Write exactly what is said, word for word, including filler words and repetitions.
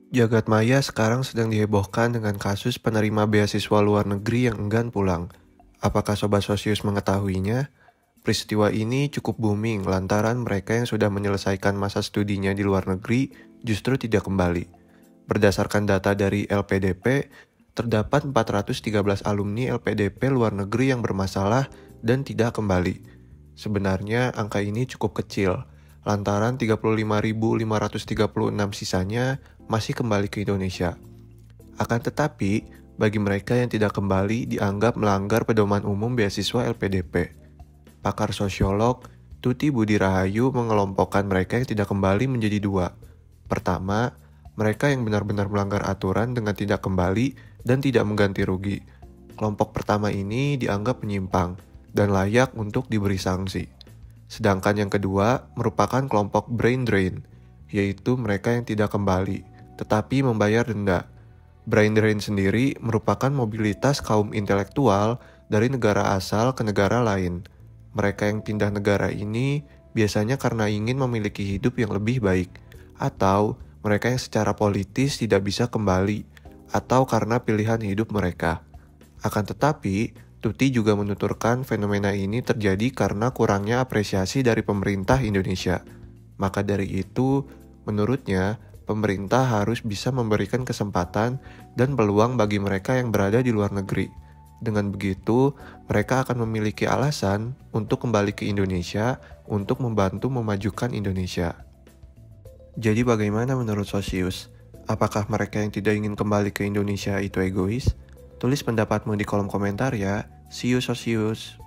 Jagat maya sekarang sedang dihebohkan dengan kasus penerima beasiswa luar negeri yang enggan pulang. Apakah Sobat Sosius mengetahuinya? Peristiwa ini cukup booming lantaran mereka yang sudah menyelesaikan masa studinya di luar negeri justru tidak kembali. Berdasarkan data dari L P D P, terdapat empat ratus tiga belas alumni L P D P luar negeri yang bermasalah dan tidak kembali. Sebenarnya angka ini cukup kecil, lantaran tiga puluh lima ribu lima ratus tiga puluh enam sisanya masih kembali ke Indonesia. Akan tetapi, bagi mereka yang tidak kembali dianggap melanggar pedoman umum beasiswa L P D P. Pakar sosiolog Tuti Budi Rahayu mengelompokkan mereka yang tidak kembali menjadi dua. Pertama, mereka yang benar-benar melanggar aturan dengan tidak kembali dan tidak mengganti rugi. Kelompok pertama ini dianggap menyimpang dan layak untuk diberi sanksi. Sedangkan yang kedua merupakan kelompok brain drain, yaitu mereka yang tidak kembali, tetapi membayar denda. Brain drain sendiri merupakan mobilitas kaum intelektual dari negara asal ke negara lain. Mereka yang pindah negara ini biasanya karena ingin memiliki hidup yang lebih baik, atau mereka yang secara politis tidak bisa kembali, atau karena pilihan hidup mereka. Akan tetapi, Tuti juga menuturkan fenomena ini terjadi karena kurangnya apresiasi dari pemerintah Indonesia. Maka dari itu, menurutnya, pemerintah harus bisa memberikan kesempatan dan peluang bagi mereka yang berada di luar negeri. Dengan begitu, mereka akan memiliki alasan untuk kembali ke Indonesia untuk membantu memajukan Indonesia. Jadi bagaimana menurut Sosius? Apakah mereka yang tidak ingin kembali ke Indonesia itu egois? Tulis pendapatmu di kolom komentar ya. See you Sosius.